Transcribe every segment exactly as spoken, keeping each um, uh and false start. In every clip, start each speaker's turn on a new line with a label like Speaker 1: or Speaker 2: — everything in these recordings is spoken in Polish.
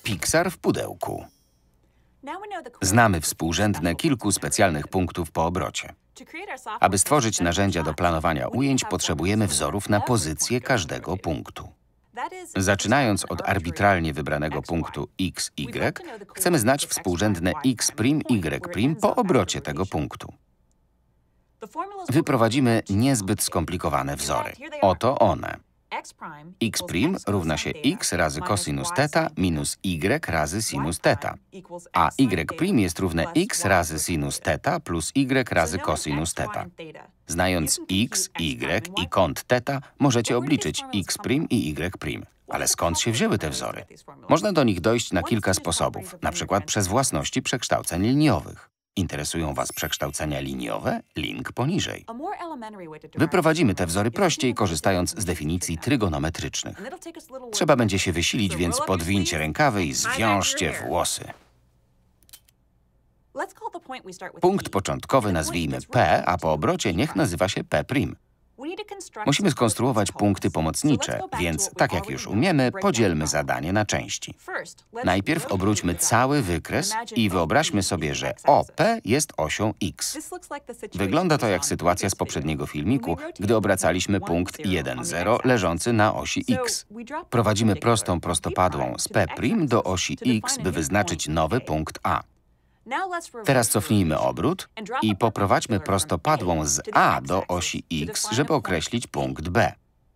Speaker 1: Pixar w pudełku. Znamy współrzędne kilku specjalnych punktów po obrocie. Aby stworzyć narzędzia do planowania ujęć, potrzebujemy wzorów na pozycję każdego punktu. Zaczynając od arbitralnie wybranego punktu x, y, chcemy znać współrzędne x', y' po obrocie tego punktu. Wyprowadzimy niezbyt skomplikowane wzory. Oto one. X' równa się x razy cosinus θ minus y razy sinus θ, a y' jest równe x razy sinus θ plus y razy cosinus θ. Znając x, y i kąt θ, możecie obliczyć x' i y'. Ale skąd się wzięły te wzory? Można do nich dojść na kilka sposobów, na przykład przez własności przekształceń liniowych. Interesują Was przekształcenia liniowe? Link poniżej. Wyprowadzimy te wzory prościej, korzystając z definicji trygonometrycznych. Trzeba będzie się wysilić, więc podwinьcie rękawy i zwiążcie włosy. Punkt początkowy nazwijmy P, a po obrocie niech nazywa się P'. Musimy skonstruować punkty pomocnicze, więc tak jak już umiemy, podzielmy zadanie na części. Najpierw obróćmy cały wykres i wyobraźmy sobie, że O P jest osią x. Wygląda to jak sytuacja z poprzedniego filmiku, gdy obracaliśmy punkt jeden zero leżący na osi x. Prowadzimy prostą prostopadłą z P' do osi x, by wyznaczyć nowy punkt A. Teraz cofnijmy obrót i poprowadźmy prostopadłą z A do osi x, żeby określić punkt B.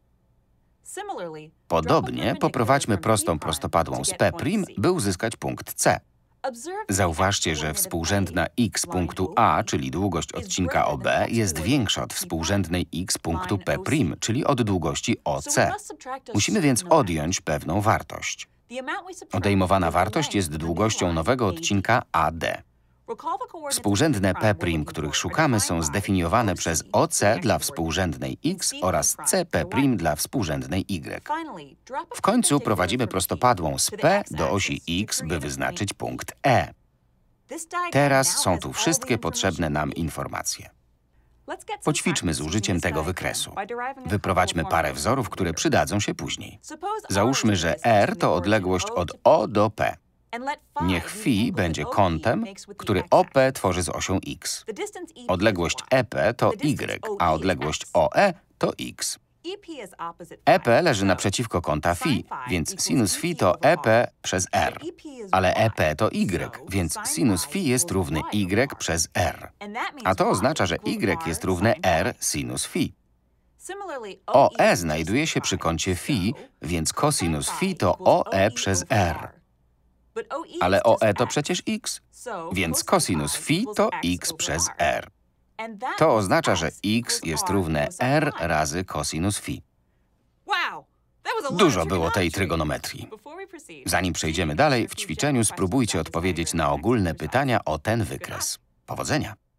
Speaker 1: Podobnie poprowadźmy prostą prostopadłą z P', by uzyskać punkt C. Zauważcie, że współrzędna x punktu A, czyli długość odcinka O B, jest większa od współrzędnej x punktu P', czyli od długości O C. Musimy więc odjąć pewną wartość. Odejmowana wartość jest długością nowego odcinka A D. Współrzędne P', których szukamy, są zdefiniowane przez O C dla współrzędnej x oraz C P' dla współrzędnej y. W końcu prowadzimy prostopadłą z P do osi x, by wyznaczyć punkt E. Teraz są tu wszystkie potrzebne nam informacje. Poćwiczmy z użyciem tego wykresu. Wyprowadźmy parę wzorów, które przydadzą się później. Załóżmy, że R to odległość od O do P. Niech φ będzie kątem, który O P tworzy z osią x. Odległość E P to y, a odległość O E to x. E P leży naprzeciwko kąta φ, więc sinus φ to E P przez R. Ale E P to y, więc sinus φ jest równy y przez R. A to oznacza, że y jest równe r sinus φ. O E znajduje się przy kącie φ, więc cosinus φ to O E przez R. Ale O E to przecież x, więc cosinus φ to x przez r. To oznacza, że x jest równe r razy cosinus φ. Dużo było tej trygonometrii. Zanim przejdziemy dalej, w ćwiczeniu spróbujcie odpowiedzieć na ogólne pytania o ten wykres. Powodzenia!